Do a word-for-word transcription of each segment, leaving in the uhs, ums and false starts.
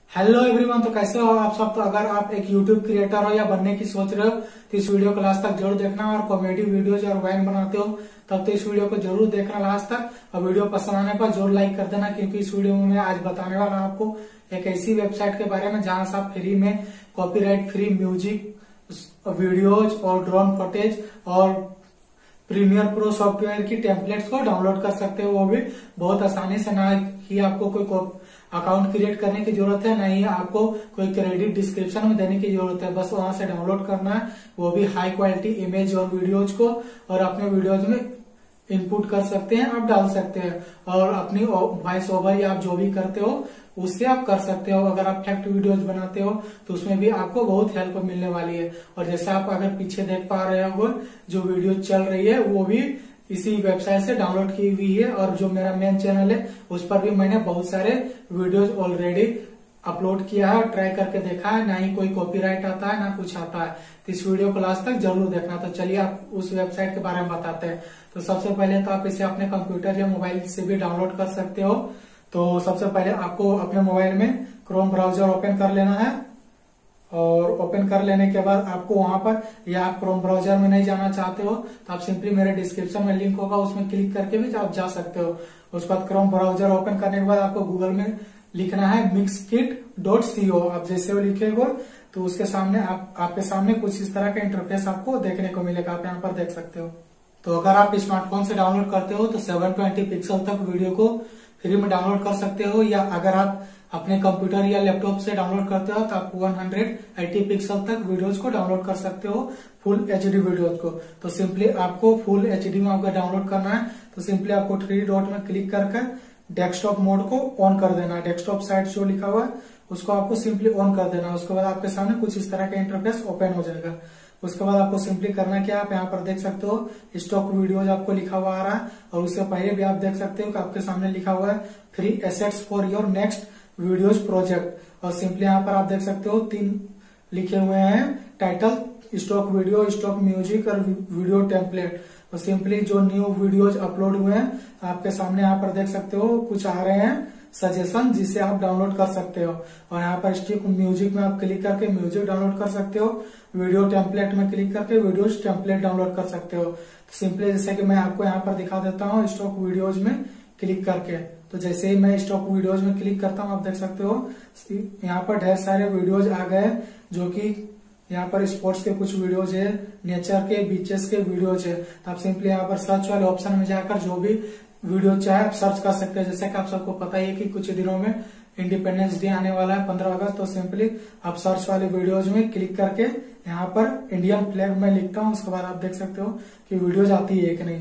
Hello everyone, तो कैसे हो आप सब। तो अगर आप एक यूट्यूब क्रिएटर हो या बनने की सोच रहे हो तो इस वीडियो को लास्ट तक जरूर देखना। और कॉमेडी वीडियोज और वाइन बनाते हो तब तो इस वीडियो को जरूर देखना लास्ट तक। और वीडियो पसंद आने पर जरूर लाइक कर देना, क्योंकि इस वीडियो में मैं आज बताने वाला हूं आपको एक ऐसी वेबसाइट के बारे में जहां से आप फ्री में कॉपीराइट फ्री म्यूजिक, वीडियोज और ड्रोन फुटेज और प्रीमियर प्रो सॉफ्टवेयर की टेम्पलेट्स को डाउनलोड कर सकते हो, वो भी बहुत आसानी से। ना ही आपको कोई अकाउंट क्रिएट करने की जरूरत है, ना ही आपको कोई क्रेडिट डिस्क्रिप्शन में देने की जरूरत है। बस वहां से डाउनलोड करना है, वो भी हाई क्वालिटी इमेज और वीडियोज को, और अपने वीडियोज में इनपुट कर सकते हैं, आप डाल सकते हैं। और अपनी वॉइस ओवर या आप जो भी करते हो उससे आप कर सकते हो। अगर आप फैक्ट वीडियोज बनाते हो तो उसमें भी आपको बहुत हेल्प मिलने वाली है। और जैसे आप अगर पीछे देख पा रहे हो, जो वीडियो चल रही है वो भी इसी वेबसाइट से डाउनलोड की हुई है। और जो मेरा मेन चैनल है उस पर भी मैंने बहुत सारे वीडियोज ऑलरेडी अपलोड किया है, ट्राई करके देखा है। ना ही कोई कॉपीराइट आता है ना कुछ आता है। तो इस वीडियो को लास्ट तक जरूर देखना। तो चलिए आप उस वेबसाइट के बारे में बताते हैं। तो सबसे पहले तो आप इसे अपने कंप्यूटर या मोबाइल से भी डाउनलोड कर सकते हो। तो सबसे पहले आपको अपने मोबाइल में क्रोम ब्राउजर ओपन कर लेना है। और ओपन कर लेने के बाद आपको वहां पर, या आप क्रोम ब्राउजर में नहीं जाना चाहते हो तो आप सिंपली मेरे डिस्क्रिप्शन में लिंक होगा, उसमें क्लिक करके भी आप जा सकते हो। उसके बाद क्रोम ब्राउजर ओपन करने के बाद आपको गूगल में लिखना है मिक्सकिट डॉट सी ओ। आप जैसे वो लिखेगा तो उसके सामने आप, आपके सामने कुछ इस तरह का इंटरफेस आपको देखने को मिलेगा। आप यहाँ पर देख सकते हो। तो अगर आप स्मार्टफोन से डाउनलोड करते हो तो सेवन ट्वेंटी पिक्सल तक वीडियो को फ्री में डाउनलोड कर सकते हो। या अगर आप अपने कंप्यूटर या लैपटॉप से डाउनलोड करते हो तो आप वन एटी पिक्सल तक वीडियोज को डाउनलोड कर सकते हो, फुल एचडी वीडियोज को। तो सिंपली आपको फुल एचडी में आपको डाउनलोड करना है तो सिंपली आपको थ्री डॉट में क्लिक करके डेस्कटॉप मोड को ऑन कर देना है। डेस्कटॉप साइट जो लिखा हुआ है उसको आपको सिंपली ऑन कर देना है। उसके बाद आपके सामने कुछ इस तरह का इंटरफेस ओपन हो जाएगा। उसके बाद आपको सिंपली करना क्या, आप यहाँ पर देख सकते हो स्टॉक वीडियोज आपको लिखा हुआ आ रहा है। और उससे पहले भी आप देख सकते हो कि आपके सामने लिखा हुआ है free assets for your next videos project. और सिंपली यहाँ पर आप देख सकते हो तीन लिखे हुए हैं title, stock video, stock music और वीडियो टेम्पलेट। और सिंपली जो न्यू वीडियोज अपलोड हुए हैं आपके सामने यहाँ पर देख सकते हो कुछ आ रहे हैं सजेशन, जिसे आप डाउनलोड कर सकते हो। और यहाँ पर स्टिक म्यूजिक में आप क्लिक करके म्यूजिक डाउनलोड कर सकते हो। वीडियो टेम्पलेट में क्लिक करके वीडियोज टेम्पलेट डाउनलोड कर सकते हो। तो सिंपली जैसे कि मैं आपको यहाँ पर दिखा देता हूँ स्टॉक वीडियोज में क्लिक करके। तो जैसे ही मैं स्टॉक वीडियोज में क्लिक करता हूँ आप देख सकते हो यहाँ पर ढेर सारे वीडियोज आ गए, जो कि यहाँ पर स्पोर्ट्स के कुछ वीडियोज है, नेचर के, बीचेस के वीडियोज है। तो आप सिंपली यहाँ पर सर्च वाले ऑप्शन में जाकर जो भी वीडियो चाहे आप सर्च कर सकते हैं। जैसे कि आप सबको पता ही है कि कुछ दिनों में इंडिपेंडेंस डे आने वाला है पंद्रह अगस्त। तो सिंपली आप सर्च वाले वीडियोज में क्लिक करके यहाँ पर इंडियन फ्लैग में लिखता हूँ। उसके बाद आप देख सकते हो कि वीडियोज आती है कि नहीं।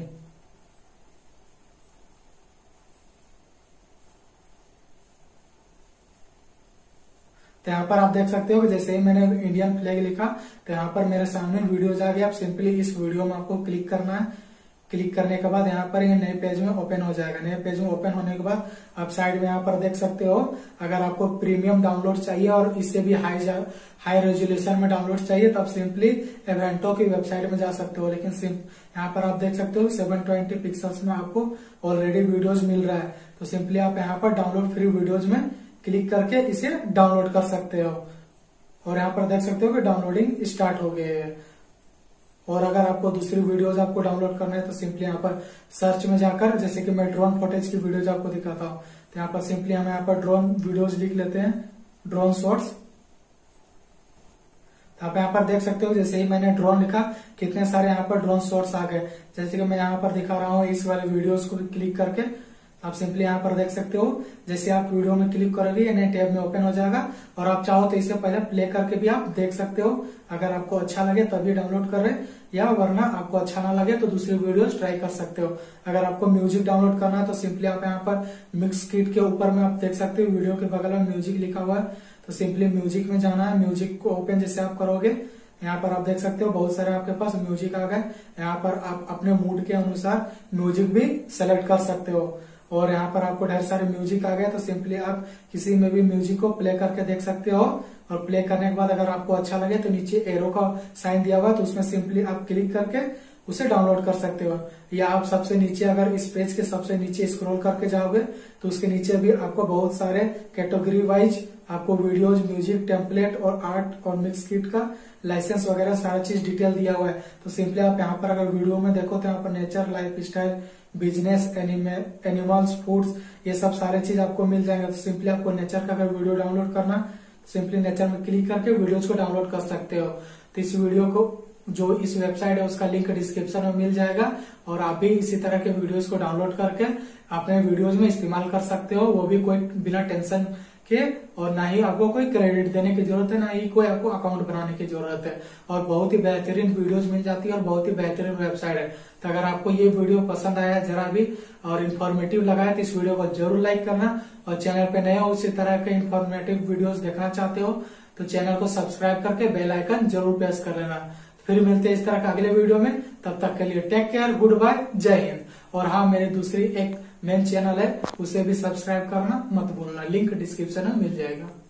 तो यहाँ पर आप देख सकते हो कि जैसे ही मैंने इंडियन फ्लैग लिखा तो यहाँ पर मेरे सामने वीडियोज आ गई। आप सिंपली इस वीडियो में आपको क्लिक करना है। क्लिक करने के बाद यहाँ पर ये नए पेज में ओपन हो जाएगा। नए पेज में ओपन होने के बाद आप साइड में यहाँ पर देख सकते हो, अगर आपको प्रीमियम डाउनलोड चाहिए और इससे भी हाई हाई रेजोल्यूशन में डाउनलोड चाहिए तो आप सिंपली एवेंटो की वेबसाइट में जा सकते हो। लेकिन यहाँ पर आप देख सकते हो सेवन ट्वेंटी पिक्सल्स में आपको ऑलरेडी वीडियोज मिल रहा है। तो सिंपली आप यहाँ पर डाउनलोड फ्री वीडियोज में क्लिक करके इसे डाउनलोड कर सकते हो। और यहाँ पर देख सकते हो कि डाउनलोडिंग स्टार्ट हो गई है। और अगर आपको दूसरी वीडियोज आपको डाउनलोड करना है तो सिंपली यहाँ पर सर्च में जाकर, जैसे कि मैं ड्रोन फुटेज की वीडियोज आपको दिखाता हूँ, तो यहाँ पर सिंपली हम यहाँ पर ड्रोन वीडियोज लिख लेते हैं, ड्रोन शॉट्स। तो आप यहाँ पर देख सकते हो जैसे ही मैंने ड्रोन लिखा कितने सारे यहाँ पर ड्रोन शॉट्स आ गए। जैसे कि मैं यहाँ पर दिखा रहा हूँ इस वाले वीडियोज को क्लिक करके आप सिंपली यहाँ पर देख सकते हो। जैसे आप वीडियो में क्लिक करोगे ये नए टैब में ओपन हो जाएगा। और आप चाहो तो इसे पहले प्ले करके भी आप देख सकते हो। अगर आपको अच्छा लगे तभी डाउनलोड करें, या वरना आपको अच्छा ना लगे तो दूसरी वीडियोस ट्राई कर सकते हो। अगर आपको म्यूजिक डाउनलोड करना है तो सिंपली आप यहाँ पर मिक्स किट के ऊपर में आप देख सकते हो वीडियो के बगल में म्यूजिक लिखा हुआ है। तो सिंपली म्यूजिक में जाना है। म्यूजिक को ओपन जैसे आप करोगे यहाँ पर आप देख सकते हो बहुत सारे आपके पास म्यूजिक आ गए। यहाँ पर आप अपने मूड के अनुसार म्यूजिक भी सेलेक्ट कर सकते हो। और यहाँ पर आपको ढेर सारे म्यूजिक आ गए। तो सिंपली आप किसी में भी म्यूजिक को प्ले करके देख सकते हो। और प्ले करने के बाद अगर आपको अच्छा लगे तो नीचे एरो का साइन दिया हुआ है तो उसमें सिंपली आप क्लिक करके उसे डाउनलोड कर सकते हो। या आप सबसे नीचे अगर इस पेज के सबसे नीचे स्क्रॉल करके जाओगे तो उसके नीचे भी आपको बहुत सारे कैटेगरी वाइज आपको वीडियोज, म्यूजिक, टेम्पलेट और आर्ट और मिक्स किट का लाइसेंस वगैरह सारा चीज डिटेल दिया हुआ है। तो सिंपली आप यहाँ पर अगर वीडियो में देखो तो यहाँ पर nature, lifestyle, business, animals, foods, ये सब सारे चीज आपको मिल जाएंगे। तो सिंपली आपको नेचर का अगर वीडियो डाउनलोड करना, सिंपली नेचर में क्लिक करके वीडियोज को डाउनलोड कर सकते हो। तो इस वीडियो को जो इस वेबसाइट है उसका लिंक डिस्क्रिप्शन में मिल जाएगा और आप भी इसी तरह के वीडियोस को डाउनलोड करके अपने वीडियोस में इस्तेमाल कर सकते हो, वो भी कोई बिना टेंशन के, और ना ही आपको कोई क्रेडिट देने की जरूरत है, ना ही कोई आपको अकाउंट बनाने की जरूरत है। और बहुत ही बेहतरीन वीडियोस मिल जाती है और बहुत ही बेहतरीन वेबसाइट है। तो अगर आपको ये वीडियो पसंद आया जरा भी और इन्फॉर्मेटिव लगा है तो इस वीडियो को जरूर लाइक करना, और चैनल पे नए हो इसी तरह के इन्फॉर्मेटिव वीडियोस देखना चाहते हो तो चैनल को सब्सक्राइब करके बेल आइकन जरूर प्रेस कर लेना। फिर मिलते हैं इस तरह के अगले वीडियो में, तब तक के लिए टेक केयर, गुड बाय, जय हिंद। और हाँ, मेरी दूसरी एक मेन चैनल है, उसे भी सब्सक्राइब करना मत भूलना, लिंक डिस्क्रिप्शन में मिल जाएगा।